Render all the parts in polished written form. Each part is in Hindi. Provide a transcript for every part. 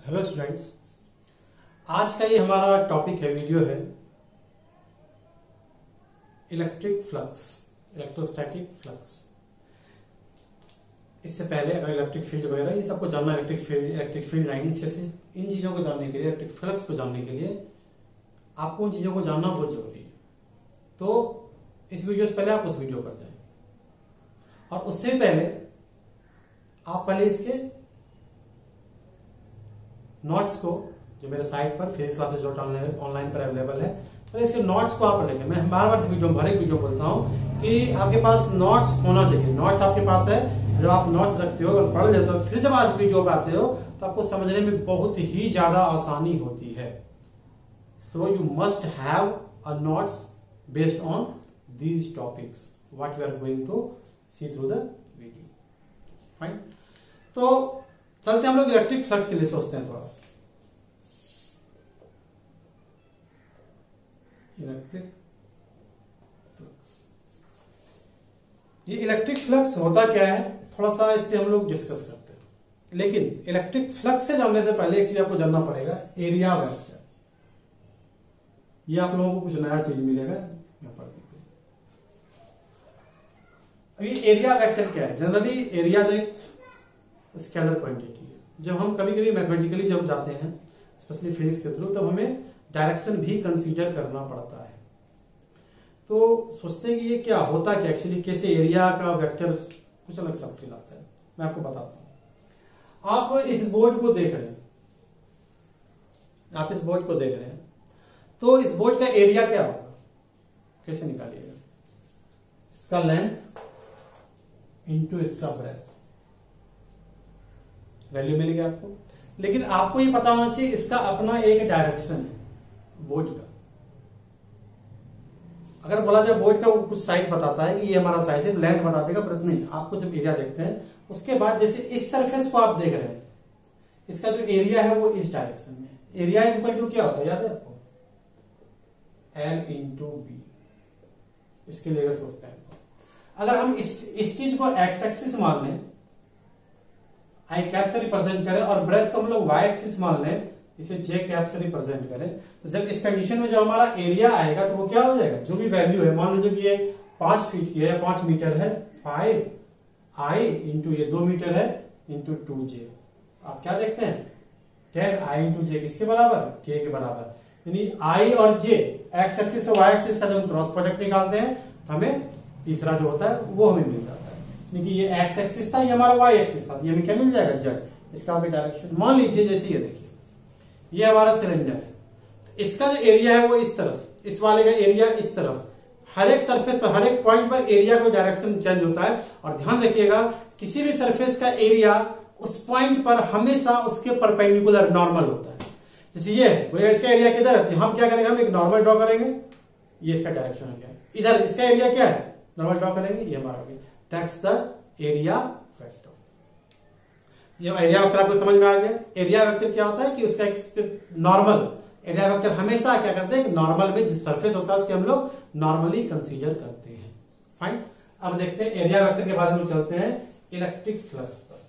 हेलो स्टूडेंट्स, आज का ये हमारा टॉपिक है, वीडियो है इलेक्ट्रिक फ्लक्स, इलेक्ट्रोस्टैटिक फ्लक्स। इससे पहले अगर इलेक्ट्रिक फील्ड वगैरह ये सबको जानना, इलेक्ट्रिक फील्ड लाइन्स जैसे इन चीजों को जानने के लिए, इलेक्ट्रिक फ्लक्स को जानने के लिए आपको उन चीजों को जानना बहुत जरूरी है। तो इस वीडियो से पहले आप उस वीडियो पर जाएं, और उससे पहले आप पहले इसके नोट्स को, जो मेरे साइट पर फेस क्लासेस डॉट ऑनलाइन पर अवेलेबल है, तो इसके नोट्स को आप पढ़ेंगे। मैं बार बार हर एक वीडियो बोलता हूं कि आपके पास नोट्स होना चाहिए। नोट्स आपके पास है, जब आप नोट्स रखते हो, पढ़ लेते हो, फिर जब आज वीडियो पे आते हो तो आपको समझने में बहुत ही ज्यादा आसानी होती है। So you must have a notes based on these topics what we are going to see through the video. Fine, तो चलते हम लोग इलेक्ट्रिक फ्लक्स के लिए सोचते हैं थोड़ा सा। इलेक्ट्रिक फ्लक्स, ये इलेक्ट्रिक फ्लक्स होता क्या है, थोड़ा सा इस पे हम लोग डिस्कस करते हैं। लेकिन इलेक्ट्रिक फ्लक्स से जानने से पहले एक चीज आपको जानना पड़ेगा, एरिया वेक्टर। ये आप लोगों को कुछ नया चीज मिलेगा यहाँ पर। अभी एरिया वेक्टर क्या है? जनरली एरिया एक स्केलर क्वांटिटी है। जब हम कभी कभी मैथमेटिकली जब जाते हैं, स्पेशली फिजिक्स के थ्रू, तब हमें डायरेक्शन भी कंसीडर करना पड़ता है। तो सोचते हैं कि ये क्या होता, क्या एक्चुअली कैसे एरिया का वेक्टर कुछ अलग सा फील आता है। मैं आपको बताता हूं। आप इस बोर्ड को देख रहे हैं, तो इस बोर्ड का एरिया क्या होगा, कैसे निकालिएगा? इसका लेंथ इंटू इसका ब्रेथ, वैल्यू मिलेगी आपको। लेकिन आपको ये पता होना चाहिए इसका अपना एक डायरेक्शन है बोर्ड का। अगर बोला जाए बोर्ड का वो कुछ साइज बताता है कि ये हमारा साइज है, लेंथ बता देगा, पर नहीं। आपको जब एरिया देखते हैं उसके बाद, जैसे इस सरफेस को आप देख रहे हैं, इसका जो एरिया है वो इस डायरेक्शन में। एरिया इज इक्वल टू क्या होता है, याद है आपको? L into B. इसके लिए सोचते हैं, अगर हम इस चीज को एक्स एक्सिस मान लें, आई कैप से रिप्रेजेंट करें, और ब्रेथ को हम लोग वाई एक्सिस मान लें, इसे जे कैप से रिप्रेजेंट करें, तो जब इस कंडीशन में जब हमारा एरिया आएगा तो वो क्या हो जाएगा? जो भी वैल्यू है, मान लीजिए कि ये 5 फीट की है, 5 मीटर है, 5i इंटू ये 2 मीटर है इंटू 2j। आप क्या देखते हैं? 10i इंटू जे किसके बराबर? k के बराबर। यानी i और j, एक्स एक्सिस और वाई एक्सिस का जब हम क्रॉस प्रोडक्ट निकालते हैं तो हमें तीसरा जो होता है वो हमें मिल जाता है। क्योंकि ये एक्स एक्सिस था, ये हमारा वाई एक्सिस था, ये हमें क्या मिल जाएगा? जेड। इसका भी डायरेक्शन मान लीजिए, जैसे ये देखिए, ये हमारा सिलेंडर है, इसका जो एरिया है वो इस तरफ, इस वाले का एरिया इस तरफ। हर एक सरफेस पर, हर एक पॉइंट पर एरिया का डायरेक्शन चेंज होता है। और ध्यान रखिएगा, किसी भी सरफेस का एरिया उस पॉइंट पर हमेशा उसके परपेंडिकुलर नॉर्मल होता है। जैसे ये है, इसका एरिया किधर है, हम क्या करेंगे? हम एक नॉर्मल ड्रॉ करेंगे, ये इसका डायरेक्शन हो गया। इधर इसका एरिया क्या है, नॉर्मल ड्रॉ करेंगे, ये हमारा हो गया। That's the area vector. ये एरिया वेक्टर आपको समझ में आ गया? एरिया वेक्टर क्या होता है कि उसका एक नॉर्मल एरिया वेक्टर हमेशा क्या करते हैं, नॉर्मल में जिस सरफेस होता है उसके हम लोग नॉर्मली कंसीडर करते हैं। फाइन, अब देखते हैं एरिया वेक्टर के बाद हम चलते हैं इलेक्ट्रिक फ्लक्स पर।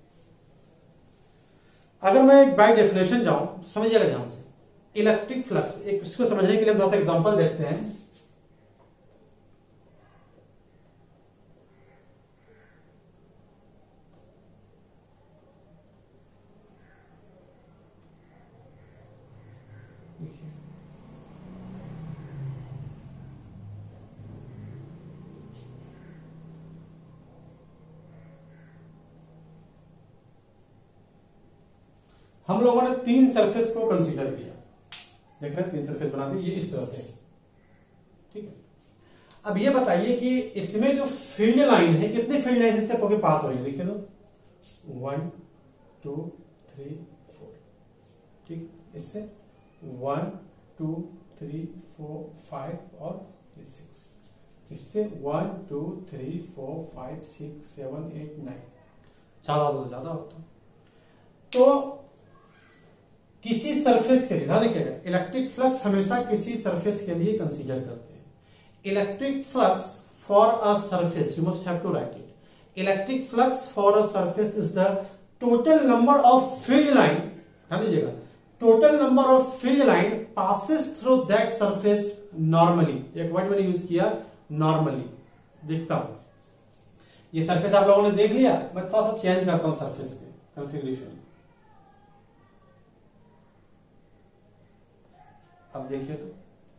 अगर मैं बाय डेफिनेशन जाऊं, समझिएगा ध्यान से। इलेक्ट्रिक फ्लक्स, एक उसको समझने के लिए थोड़ा सा एग्जांपल देखते हैं। हम लोगों ने 3 सरफेस को कंसीडर किया, देख रहे हैं 3 सरफेस बनाते हैं, ये इस तरह से, ठीक है। अब ये बताइए कि इसमें जो फील्ड लाइन है, कितनी फील्ड लाइन इससे पास हो रही है? देखिए तो 1 2 3 4, ठीक। इससे 1 2 3 4 5 और 6। इससे 1 2 3 4 5 6 7 8 9, ज्यादा होता। तो किसी सरफेस के लिए, ध्यान रखिएगा, इलेक्ट्रिक फ्लक्स हमेशा किसी सरफेस के लिए कंसीडर करते हैं। Electric flux for a surface, you must have to write it. Electric flux for a surface is the total number of field line, ध्यान दीजिएगा, total number of field line passes through that surface normally, एक वर्ड मैंने यूज किया नॉर्मली। देखता हूं, ये सरफेस आप लोगों ने देख लिया, मैं थोड़ा सा चेंज करता हूं सरफेस के कॉन्फ़िगरेशन। अब देखिए तो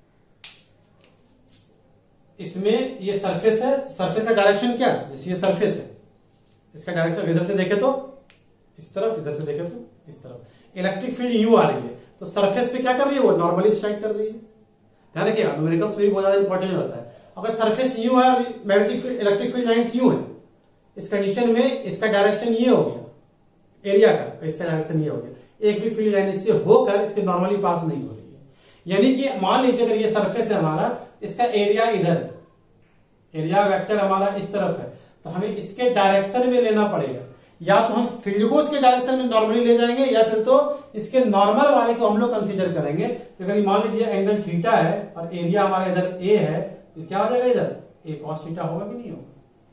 इसमें ये सरफेस है, सरफेस का डायरेक्शन क्या है, जैसे ये सरफेस है, इसका डायरेक्शन इधर से देखे तो इस तरफ, इधर से देखे तो इस तरफ। इलेक्ट्रिक फील्ड यू आ रही है, तो सरफेस पे क्या कर रही है, वो नॉर्मली स्ट्राइक कर रही है। ध्यान रखिएगा, न्यूमेरिकल्स में भी बहुत ज्यादा इंपॉर्टेंट होता है। अगर सरफेस यू है, magnetic field, electric field lines U है, इस कंडीशन में इसका डायरेक्शन ये हो गया एरिया का, इसका डायरेक्शन ये हो गया, एक भी फील्ड लाइन इससे होकर इसके नॉर्मली पास नहीं हो रही है। यानी कि मान लीजिए अगर ये सरफेस है हमारा, इसका एरिया इधर है, एरिया वेक्टर हमारा इस तरफ है, तो हमें इसके डायरेक्शन में लेना पड़ेगा। या तो हम फील्ड को इसके डायरेक्शन में नॉर्मली ले जाएंगे, या फिर तो इसके नॉर्मल वाले को हम लोग कंसीडर करेंगे। तो अगर मान लीजिए एंगल थीटा है और एरिया हमारा इधर ए है, तो क्या हो जाएगा, इधर ए कॉस थीटा होगा कि नहीं होगा।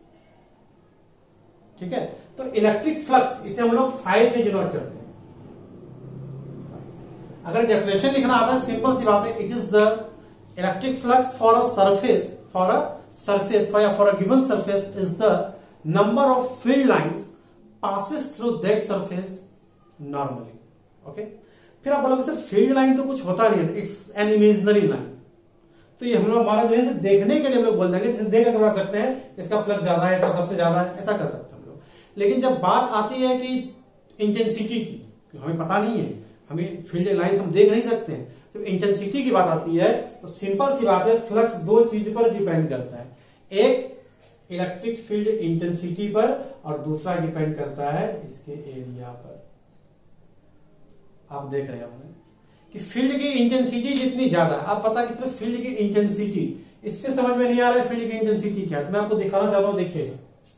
ठीक है, तो इलेक्ट्रिक फ्लक्स इसे हम लोग फाई से डिनोट करते हैं। अगर डेफिनेशन लिखना आता है, सिंपल सी बात है, it is the electric flux for a surface, for a given surface is the number of field lines passes through that surface normally. Okay? फिर आप बोलोगे सर फील्ड लाइन तो कुछ होता नहीं है, इट्स एन इमेजिनरी लाइन। तो ये हम लोग हमारा जो है देखने के लिए हम लोग बोल देंगे, जैसे देख कर बता सकते हैं इसका फ्लक्स ज्यादा है, इसका सबसे ज्यादा है, ऐसा कर सकते हैं हम लोग। लेकिन जब बात आती है कि इंटेंसिटी की, हमें पता नहीं है, हमें फील्ड लाइंस हम देख नहीं सकते हैं, जब इंटेंसिटी की बात आती है तो सिंपल सी बात है, फ्लक्स दो चीज पर डिपेंड करता है, एक इलेक्ट्रिक फील्ड इंटेंसिटी पर और दूसरा डिपेंड करता है इसके एरिया पर। आप देख रहे होंगे कि फील्ड की इंटेंसिटी जितनी ज्यादा, आप पता कि सिर्फ फील्ड की इंटेंसिटी, इससे समझ में नहीं आ रहा है फील्ड की इंटेंसिटी क्या है, तो मैं आपको दिखाना चाहता हूं, देखिए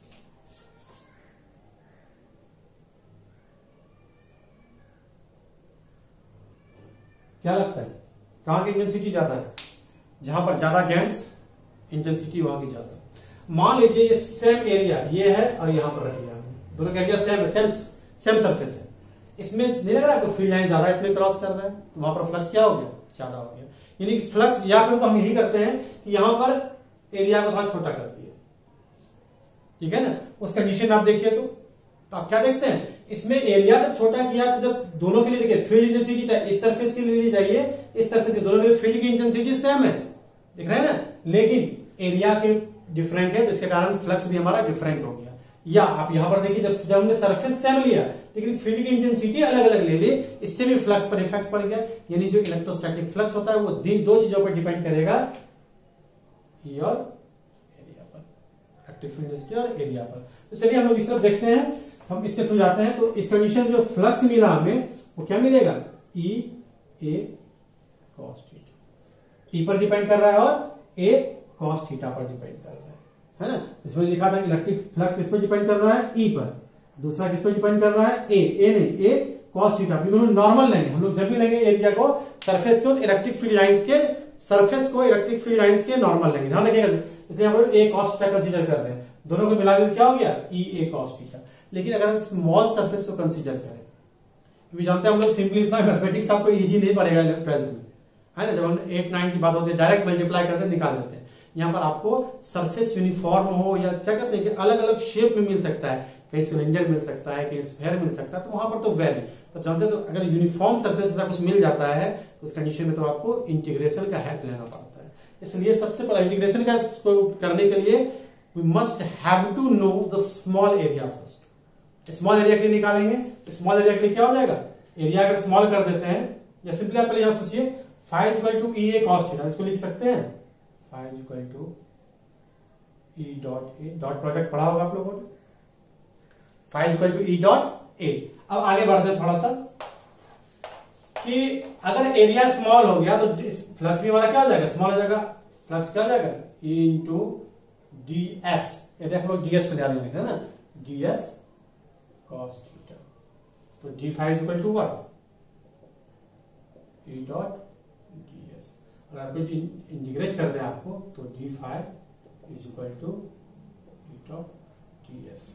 क्या लगता है कहां की इंटेंसिटी ज्यादा है, जहां पर ज्यादा गैस इंटेंसिटी वहां की ज्यादा। मान लीजिए ये सेम एरिया ये है और यहां पर रख दिया, दोनों का एरिया सेम सरफेस है, इसमें नहीं लग रहा है फील्ड लाइन ज्यादा इसमें क्रॉस कर रहा है, तो वहां पर फ्लक्स क्या हो गया, ज्यादा हो गया। यानी कि फ्लक्स, या फिर तो हम यही करते हैं कि यहां पर एरिया को थोड़ा छोटा कर दिया, ठीक है ना, उस कंडीशन में आप देखिए तो आप क्या देखते हैं, इसमें एरिया जब छोटा किया तो जब दोनों के लिए देखिए फील्ड इंटेंसिटी चाहे इस सरफेस के लिए चाहिए, इस सरफेस के, दोनों के लिए फील्ड की इंटेंसिटी सेम है, दिख रहा है ना, लेकिन एरिया के डिफरेंट है, तो इसके कारण फ्लक्स भी हमारा डिफरेंट हो गया। या आप यहां पर देखिए, जब हमने सरफेस सेम लिया लेकिन फील्ड की इंटेंसिटी अलग अलग ले ली, इससे भी फ्लक्स पर इफेक्ट पड़ गया। यानी जो इलेक्ट्रोस्टैटिक फ्लक्स होता है वो दो चीजों पर डिपेंड करेगा, ई और एरिया पर, इलेक्ट्रिक फील्ड इंटेंसिटी और एरिया पर। तो चलिए हम लोग इस तरफ देखते हैं, हम इसके थ्रू जाते हैं। तो इस कंडीशन जो फ्लक्स मिला हमें वो क्या मिलेगा, ई ए कॉस थीटा, ई पर डिपेंड कर रहा है और ए कॉस थीटा पर डिपेंड कर रहा है ना। इसमें लिखा था इलेक्ट्रिक फ्लक्स किस पर डिपेंड कर रहा है, ई पर, दूसरा किस पर डिपेंड कर रहा है, ए नहीं, ए कॉस थीटा। नॉर्मल लेंगे हम लोग, जब भी लेंगे एरिया को सरफेस को, इलेक्ट्रिक फील्ड लाइंस के सरफेस को इलेक्ट्रिक फील्ड लाइंस के नॉर्मल लेंगे, ध्यान रखिएगा। इसलिए हम लोग ए कॉस थीटा कंसीडर कर रहे हैं, दोनों को मिला के क्या हो गया, ई ए कॉस थीटा। लेकिन अगर हम स्मॉल सरफेस को कंसीडर करें, क्योंकि जानते हैं हम लोग सिंपली इतना मैथमेटिक्स आपको इजी नहीं पड़ेगा 12th में, है ना, जब हम 8 9 की बात होती है डायरेक्ट मल्टीप्लाई करते निकाल देते हैं। यहाँ पर आपको सरफेस यूनिफॉर्म हो, या क्या कहते हैं कि अलग अलग शेप में मिल सकता है, कहीं सिलेंडर मिल सकता है, कहीं स्फेयर मिल सकता है, तो वहां पर तो वैल्यू तो जानते हैं। तो अगर यूनिफॉर्म सरफेस ऐसा कुछ मिल जाता है तो उस कंडीशन में तो आपको इंटीग्रेशन का हेल्प लेना पड़ता है। इसलिए सबसे पहले इंटीग्रेशन का करने के लिए we must have to know the small area first. Small area के लिए निकालेंगे, स्मॉल एरिया के लिए क्या हो जाएगा, एरिया अगर स्मॉल कर देते हैं, या सिंपली आप पहले यहां सोचिए, phi equal to E A cos theta, इसको लिख सकते हैं phi equal to E dot A, dot product पढ़ा होगा आप लोगों ने, phi equal to E dot A. अब आगे बढ़ते हैं थोड़ा सा, कि अगर एरिया स्मॉल हो गया तो फ्लक्स भी हमारा क्या हो जाएगा, स्मॉल हो जाएगा, फ्लक्स क्या हो जाएगा, ई इंटू डी एस, ये देख लो डी एस पे ध्यान देंगे ना, डी एस कॉस थीटा। तो D phi equal to what, E dot D S. अगर आपको इंटीग्रेट कर दें आपको, तो D phi is equal to E dot D S.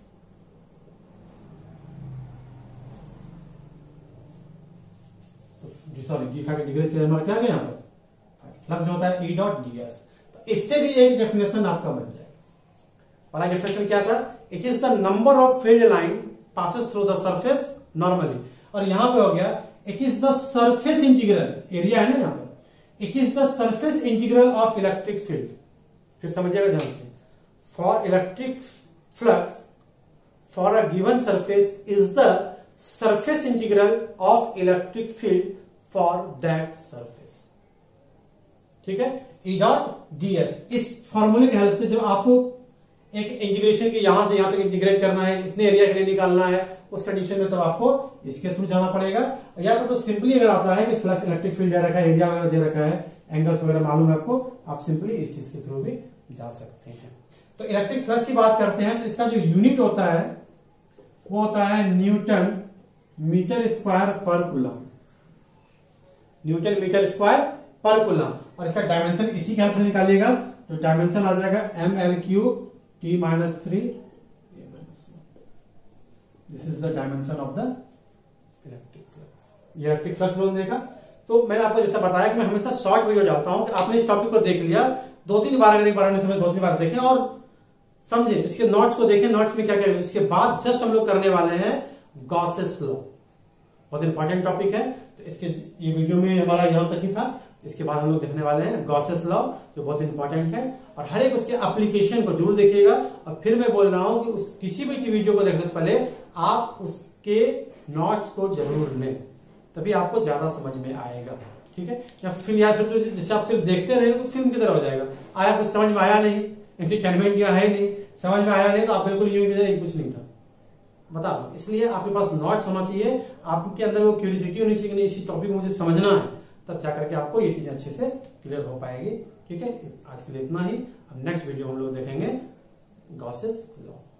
Sorry d5 का डिग्री क्या हमारा क्या गया यहाँ पर, फ्लक्स होता है E डॉट ds। तो इससे भी एक डेफिनेशन आपका बन जाएगा। पहला डेफिनेशन क्या था, it is the number of field line passes through the surface normally, और यहां पे हो गया it is the surface integral, area है ना यहाँ पर, it is the surface integral of electric field. फिर समझिएगा ध्यान से, for electric flux for a given surface is the surface integral of electric field for that surface. ठीक है, ई डॉट डीएस। इस फॉर्मूले की हेल्प से जब आपको एक इंटीग्रेशन की यहां से यहां तक इंटीग्रेट करना है, इतने एरिया के लिए निकालना है, उस कंडीशन में तो आपको इसके थ्रू जाना पड़ेगा। या तो सिंपली अगर आता है कि फ्लक्स इलेक्ट्रिक फील्ड दे रखा है, एरिया वगैरह दे रखा है, एंगल्स वगैरह मालूम है आपको, आप सिंपली इस चीज के थ्रू भी जा सकते हैं। तो इलेक्ट्रिक फ्लक्स की बात करते हैं तो इसका जो यूनिट होता है वो होता है न्यूटन मीटर स्क्वायर पर कूलम, न्यूटन मीटर स्क्वायर पर कूलम। और इसका डायमेंशन इसी के हेल्प से निकालिएगा, तो डायमेंशन आ जाएगा ml³ T-3। This is the dimension of the electric flux. Electric flux लोग देखा, तो मैंने आपको जैसा बताया कि मैं हमेशा शॉर्ट वीडियो डालता हूं कि आपने इस टॉपिक को देख लिया, 2-3 बार, अगर एक बार नहीं समझ 2-3 बार देखें और समझे, इसके नोट्स को देखें, नोट्स में क्या क्या है। इसके बाद जस्ट हम लोग करने वाले हैं गॉसेस लॉ, बहुत इंपॉर्टेंट टॉपिक है। तो इसके ये वीडियो में हमारा यहां तक ही था, इसके बाद हम लोग देखने वाले हैं गॉसेस लॉ, जो बहुत इंपॉर्टेंट है, और हर एक उसके एप्लीकेशन को जरूर देखिएगा। और फिर मैं बोल रहा हूं कि उस किसी भी वीडियो को देखने से पहले आप उसके नोट्स को जरूर लें, तभी आपको ज्यादा समझ में आएगा। ठीक है, या फिर तो जैसे आप सिर्फ देखते रहे तो फिल्म की तरह हो जाएगा, आया कुछ समझ में आया नहीं, एंटरटेनमेंट यहाँ है नहीं, समझ में आया नहीं, तो आप बिल्कुल ये कुछ नहीं था, बता दो। इसलिए आपके पास नोट्स होना चाहिए, आपके अंदर वो क्यूरियोसिटी होनी चाहिए कि इसी टॉपिक मुझे समझना है, तब जाकर के आपको ये चीजें अच्छे से क्लियर हो पाएगी। ठीक है, आज के लिए इतना ही। अब नेक्स्ट वीडियो हम लोग देखेंगे गॉसेस लॉ।